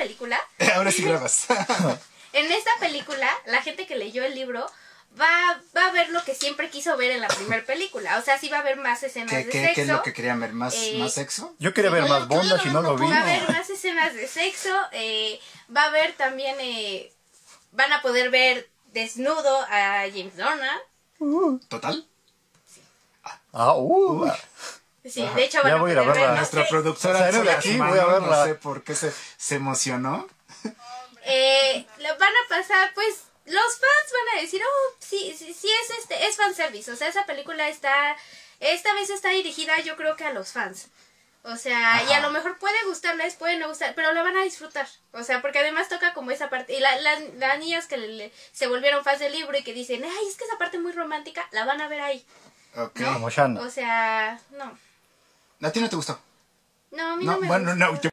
película. Ahora sí grabas. En esta película, la gente que leyó el libro va a ver lo que siempre quiso ver en la primera película. O sea, sí va a haber más escenas de sexo. ¿Qué es lo que querían ver? ¿Más sexo? Yo quería ver más bondas y no lo vi. Va a haber más escenas de sexo. Va a haber también... van a poder ver desnudo a James Donald. ¿Total? Sí, de hecho van ya a voy a ir a poder verla. ver... Nuestra productora Salió de aquí, voy a verla. no sé por qué se emocionó. Van a pasar, pues, los fans van a decir, oh, sí es fanservice. O sea, esa película esta vez está dirigida, yo creo que a los fans. O sea, Ajá. y a lo mejor puede gustarles, puede no gustar, pero la van a disfrutar. O sea, porque además toca como esa parte. Y las niñas que se volvieron fans del libro y que dicen, ay, es que esa parte muy romántica, la van a ver ahí. Ok. ¿No? Como Shanna. O sea, no. ¿A ti no te gustó? No, a mí no me bueno, gustó. no, yo